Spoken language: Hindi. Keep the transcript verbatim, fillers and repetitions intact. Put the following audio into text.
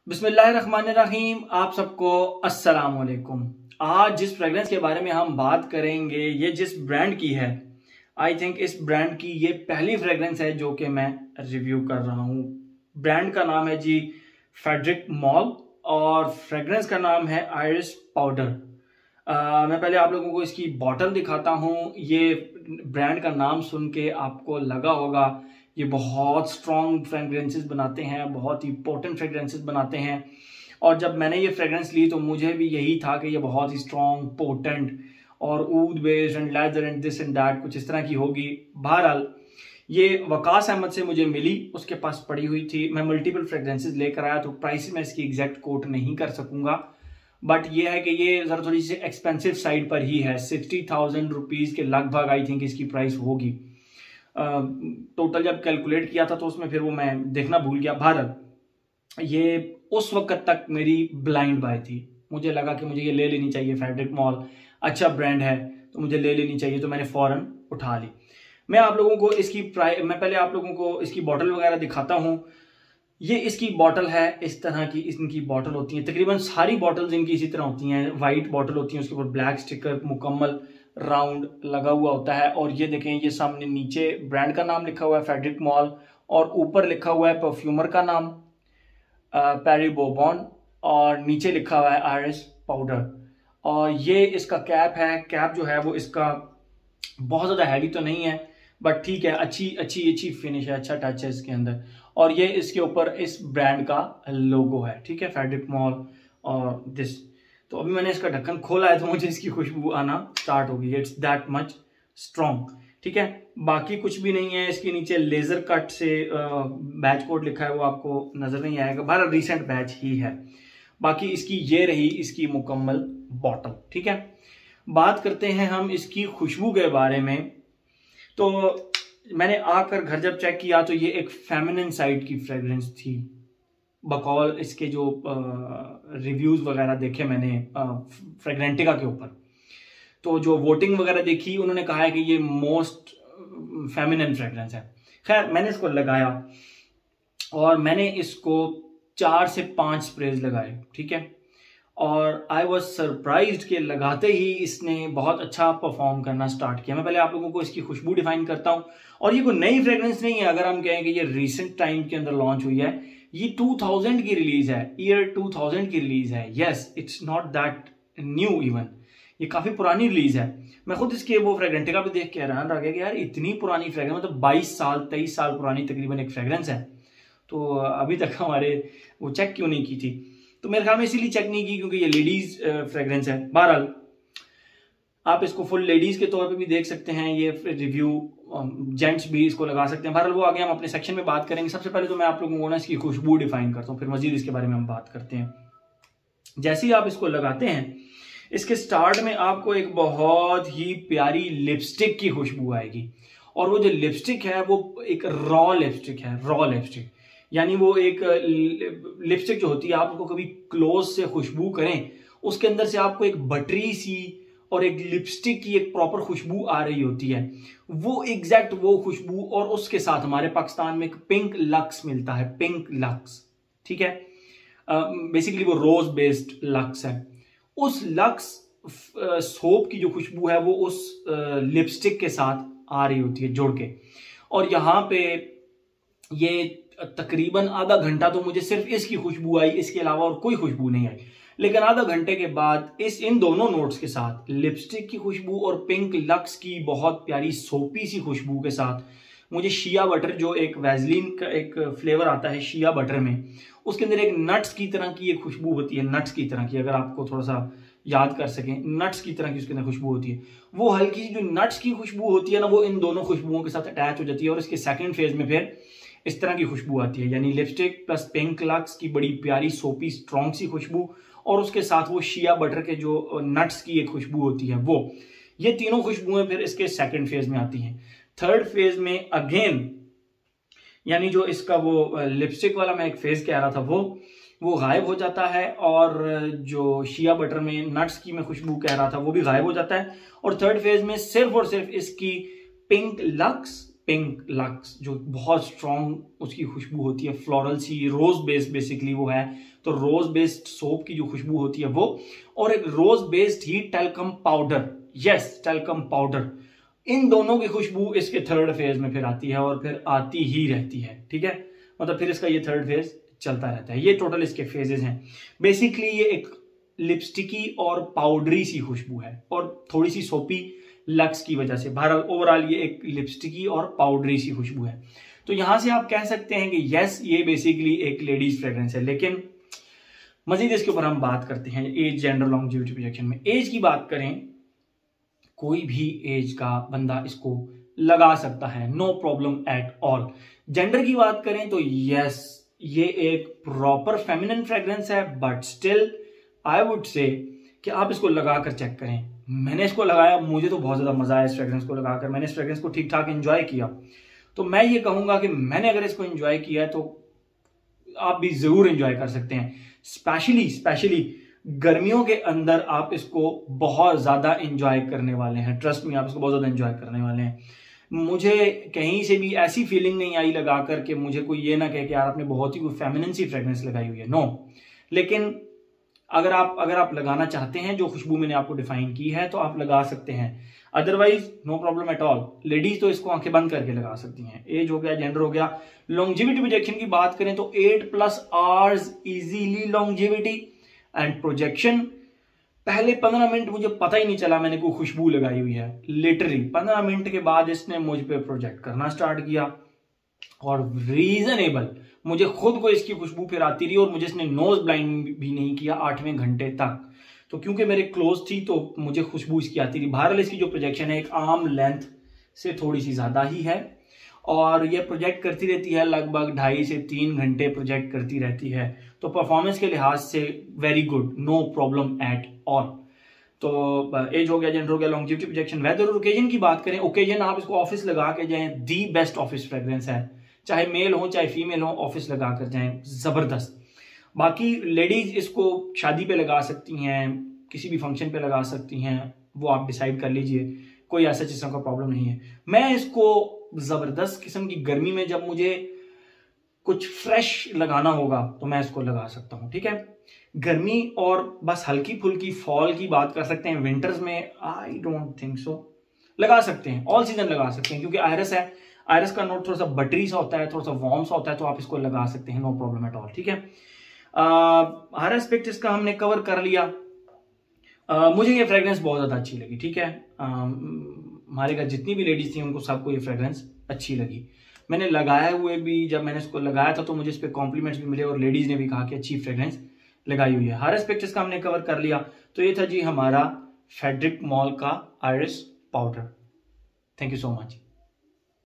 बिस्मिल्लाहिर्रहमानिर्रहीम। आप सबको अस्सलाम वालेकुम। आज जिस फ्रेग्रेंस के बारे में हम बात करेंगे, ये जिस ब्रांड की है, आई थिंक इस ब्रांड की ये पहली फ्रेग्रेंस है जो कि मैं रिव्यू कर रहा हूँ। ब्रांड का नाम है जी फेडरिक मॉल और फ्रेग्रेंस का नाम है आयरिस पाउडर। आ, मैं पहले आप लोगों को इसकी बॉटल दिखाता हूँ। ये ब्रांड का नाम सुन के आपको लगा होगा ये बहुत स्ट्रॉन्ग फ्रेग्रेंसेस बनाते हैं, बहुत ही पोटेंट फ्रेग्रेंसेस बनाते हैं। और जब मैंने ये फ्रेग्रेंस ली तो मुझे भी यही था कि ये बहुत ही स्ट्रॉन्ग, पोटेंट और oud based and leather and this and that कुछ इस तरह की होगी। बहरहाल ये वकास अहमद से मुझे मिली, उसके पास पड़ी हुई थी। मैं मल्टीपल फ्रेग्रेंसेस लेकर आया तो प्राइस में इसकी एग्जैक्ट कोट नहीं कर सकूंगा, बट ये है कि ये जरा थोड़ी सी एक्सपेंसिव साइड पर ही है। सिक्सटी थाउजेंड रुपीज़ के लगभग आई थिंक इसकी प्राइस होगी। टोटल uh, जब कैलकुलेट किया था तो उसमें फिर वो मैं देखना भूल गया। भारत ये उस वक्त तक मेरी ब्लाइंड बाय थी। मुझे लगा कि मुझे ये ले लेनी चाहिए, फेडरिक मॉल अच्छा ब्रांड है तो मुझे ले लेनी चाहिए, तो मैंने फौरन उठा ली। मैं आप लोगों को इसकी प्राइस मैं पहले आप लोगों को इसकी बॉटल वगैरह दिखाता हूँ। ये इसकी बॉटल है, इस तरह की इनकी बॉटल होती है। तकरीबन सारी बॉटल्स इनकी इसी तरह होती हैं, वाइट बॉटल होती है, उसके ऊपर ब्लैक स्टिकर मुकम्मल राउंड लगा हुआ होता है। और ये देखें, ये सामने नीचे ब्रांड का नाम लिखा हुआ है फेडरिक मॉल और ऊपर लिखा हुआ है परफ्यूमर का नाम पेरी बोबॉन और नीचे लिखा हुआ है आयरिस पाउडर। और ये इसका कैप है। कैप जो है वो इसका बहुत ज़्यादा हैवी तो नहीं है, बट ठीक है, अच्छी अच्छी अच्छी फिनिश है, अच्छा टच है इसके अंदर। और ये इसके ऊपर इस ब्रांड का लोगो है, ठीक है, फेडरिक मॉल और दिस। तो अभी मैंने इसका ढक्कन खोला है तो मुझे इसकी खुशबू आना स्टार्ट हो गई है। इट्स दैट मच स्ट्रॉन्ग, ठीक है। बाकी कुछ भी नहीं है। इसके नीचे लेजर कट से बैच कोड लिखा है, वो आपको नजर नहीं आएगा, बारह रिसेंट बैच ही है। बाकी इसकी ये रही इसकी मुकम्मल बॉटल, ठीक है। बात करते हैं हम इसकी खुशबू के बारे में। तो मैंने आकर घर जब चेक किया तो ये एक फेमिनिन साइड की फ्रेग्रेंस थी। बकौल इसके जो रिव्यूज वगैरह देखे मैंने फ्रेग्रेंटिका के ऊपर, तो जो वोटिंग वगैरह देखी उन्होंने कहा है कि ये मोस्ट फेमिनिन फ्रेग्रेंस है। खैर मैंने इसको लगाया और मैंने इसको चार से पांच स्प्रेज लगाए, ठीक है। और आई वॉज सरप्राइज्ड कि लगाते ही इसने बहुत अच्छा परफॉर्म करना स्टार्ट किया। मैं पहले आप लोगों को इसकी खुशबू डिफाइन करता हूँ। और ये कोई नई फ्रेग्रेंस नहीं है। अगर हम कहें कि ये रिसेंट टाइम के अंदर लॉन्च हुई है, ये टू थाउजेंड की रिलीज है, ईयर टू थाउजेंड की रिलीज है। Yes, it's not that new even, ये काफी पुरानी रिलीज है। मैं खुद इसके वो फ्रेग्रेंटिका भी देख के हैरान रह गया कि यार इतनी पुरानी फ्रेग्रेंस, मतलब बाईस साल तेईस साल पुरानी तकरीबन एक फ्रेग्रेंस है, तो अभी तक हमारे वो चेक क्यों नहीं की थी। तो मेरे ख्याल में इसीलिए चेक नहीं की क्योंकि ये लेडीज फ्रेग्रेंस है। बहरहाल आप इसको फुल लेडीज के तौर पे भी देख सकते हैं, ये रिव्यू जेंट्स भी इसको लगा सकते हैं। बहरहाल वो आगे हम अपने सेक्शन में बात करेंगे। सबसे पहले तो मैं आप लोगों को ना इसकी खुशबू डिफाइन करता हूँ, फिर मजीद इसके बारे में हम बात करते हैं। जैसे ही आप इसको लगाते हैं, इसके स्टार्ट में आपको एक बहुत ही प्यारी लिपस्टिक की खुशबू आएगी। और वो जो लिपस्टिक है वो एक रॉ लिपस्टिक है, रॉ लिपस्टिक यानी वो एक लिपस्टिक जो होती है, आप उसको कभी क्लोज से खुशबू करें, उसके अंदर से आपको एक बटरी सी और एक लिपस्टिक की एक प्रॉपर खुशबू आ रही होती है। वो एग्जैक्ट वो खुशबू, और उसके साथ हमारे पाकिस्तान में एक पिंक लक्स मिलता है, पिंक लक्स, ठीक है। बेसिकली uh, वो रोज बेस्ड लक्स है। उस लक्स सोप की जो खुशबू है वो उस लिपस्टिक uh, के साथ आ रही होती है जुड़ के। और यहाँ पे ये तकरीबन आधा घंटा तो मुझे सिर्फ इसकी खुशबू आई, इसके अलावा और कोई खुशबू नहीं आई। लेकिन आधा घंटे के बाद इस इन दोनों नोट्स के साथ, लिपस्टिक की खुशबू और पिंक लक्स की बहुत प्यारी सोपी सी खुशबू के साथ, मुझे शिया बटर, जो एक वैजलीन का एक फ्लेवर आता है शिया बटर में, उसके अंदर एक नट्स की तरह की एक खुशबू होती है, नट्स की तरह की, अगर आपको थोड़ा सा याद कर सकें, नट्स की तरह की उसके अंदर खुशबू होती है। वो हल्की सी जो नट्स की खुशबू होती है ना, वो इन दोनों खुशबुओं के साथ अटैच हो जाती है और इसके सेकेंड फेज में फिर इस तरह की खुशबू आती है, यानी लिपस्टिक प्लस पिंक लक्स की बड़ी प्यारी सोपी स्ट्रॉन्ग सी खुशबू, और उसके साथ वो शिया बटर के जो नट्स की एक खुशबू होती है वो। ये तीनों खुशबुएं फिर इसके सेकंड फेज में आती हैं। थर्ड फेज में अगेन, यानी जो इसका वो लिपस्टिक वाला मैं एक फेज कह रहा था वो वो गायब हो जाता है, और जो शिया बटर में नट्स की मैं खुशबू कह रहा था वो भी गायब हो जाता है। और थर्ड फेज में सिर्फ और सिर्फ इसकी पिंक लक्स पिंक लक्स, जो बहुत स्ट्रॉन्ग उसकी खुशबू होती है, फ्लोरल सी, रोज बेस्ड बेसिकली वो है, तो रोज बेस्ड सोप की जो खुशबू होती है वो, और एक रोज बेस्ड ही talcum powder, yes talcum powder, इन दोनों की खुशबू इसके थर्ड फेज में फिर आती है और फिर आती ही रहती है, ठीक है, मतलब फिर इसका ये थर्ड फेज चलता रहता है। ये टोटल इसके फेजेस हैं। बेसिकली ये एक लिपस्टिकी और पाउडरी सी खुशबू है और थोड़ी सी सोपी लक्स की वजह से, बहरहाल ओवरऑल ये एक लिपस्टिकी और पाउडरी सी खुशबू है। तो यहां से आप कह सकते हैं कि यस ये बेसिकली एक लेडीज फ्रेग्रेंस है। लेकिन मजीद इसके ऊपर हम बात करते हैं एज, जेंडर, लॉन्जेविटी प्रोजेक्शन में। एज की बात करें, कोई भी एज का बंदा इसको लगा सकता है, no problem at all. Gender की बात करें तो यस ये एक प्रॉपर फेमिनिन फ्रेग्रेंस है, but still I would say कि आप इसको लगाकर चेक करें। मैंने इसको लगाया, मुझे तो बहुत ज्यादा मजा आया इस फ्रेग्रेंस को लगाकर, मैंने इस फ्रेग्रेंस को ठीक ठाक एंजॉय किया। तो मैं ये कहूंगा कि मैंने अगर इसको एंजॉय किया है तो आप भी जरूर एंजॉय कर सकते हैं। स्पेशली स्पेशली गर्मियों के अंदर आप इसको बहुत ज्यादा एंजॉय करने वाले हैं, ट्रस्ट मी, आप इसको बहुत ज्यादा एंजॉय करने वाले हैं। मुझे कहीं से भी ऐसी फीलिंग नहीं आई लगा करके मुझे कोई ये ना कहे कि यार आपने बहुत ही कोई फेमिनिन सी फ्रेग्रेंस लगाई हुई है, नो। लेकिन अगर आप अगर आप लगाना चाहते हैं जो खुशबू मैंने आपको डिफाइन की है तो आप लगा सकते हैं, otherwise no problem at all. Ladies तो इसको आंखें बंद करके लगा सकती हैं। एज हो गया, जेंडर हो गया। लॉन्जेविटी प्रोजेक्शन की बात करें तो eight plus hours easily longevity and projection. पहले पंद्रह मिनट मुझे पता ही नहीं चला मैंने कोई खुशबू लगाई हुई है, लिटरली पंद्रह मिनट के बाद इसने मुझ पे प्रोजेक्ट करना स्टार्ट किया और रीजनेबल मुझे खुद को इसकी खुशबू फिर आती रही और मुझे इसने नोज ब्लाइंड भी नहीं किया आठवें घंटे तक। तो क्योंकि मेरे क्लोज थी तो मुझे खुशबू इसकी आती रही। बहरहाल इसकी जो प्रोजेक्शन है एक आर्म लेंथ से थोड़ी सी ज्यादा ही है और ये प्रोजेक्ट करती रहती है, लगभग ढाई से तीन घंटे प्रोजेक्ट करती रहती है। तो परफॉर्मेंस के लिहाज से very good, no problem at all. तो एज हो गया, जेंडर हो गया, लॉन्जेविटी प्रोजेक्शन। वेदर और ओकेजन की बात करें, ओकेजन आप इसको ऑफिस लगा के जाएं, दी बेस्ट ऑफिस फ्रेग्रेंस है, चाहे मेल हो चाहे फीमेल हो, ऑफिस लगा कर जाएं, जबरदस्त। बाकी लेडीज इसको शादी पे लगा सकती हैं, किसी भी फंक्शन पे लगा सकती हैं, वो आप डिसाइड कर लीजिए, कोई ऐसा किस्म का प्रॉब्लम नहीं है। मैं इसको जबरदस्त किस्म की गर्मी में जब मुझे कुछ फ्रेश लगाना होगा तो मैं इसको लगा सकता हूं, ठीक है। गर्मी और बस हल्की फुल्की फॉल की बात कर सकते हैं। विंटर्स में आई डोंट थिंक सो लगा सकते हैं, ऑल सीजन लगा सकते हैं, क्योंकि आयरस है, आयरस का नोट थोड़ा सा बटरी सा होता है, थोड़ा सा वार्म सा होता है, तो आप इसको लगा सकते हैं, नो प्रॉब्लम एट ऑल, ठीक है। हर एस्पेक्ट इसका हमने कवर कर लिया। uh, मुझे ये फ्रेग्रेंस बहुत ज्यादा अच्छी लगी, ठीक है। uh, हमारे घर जितनी भी लेडीज थी उनको सबको ये फ्रेग्रेंस अच्छी लगी। मैंने लगाए हुए भी, जब मैंने इसको लगाया था तो मुझे इस पर कॉम्प्लीमेंट्स भी मिले और लेडीज ने भी कहा कि अच्छी फ्रेग्रेंस लगाई हुई है। हर एस्पेक्ट इसका हमने कवर कर लिया। तो ये था जी हमारा फेड्रिक मॉल का Iris powder. Thank you so much.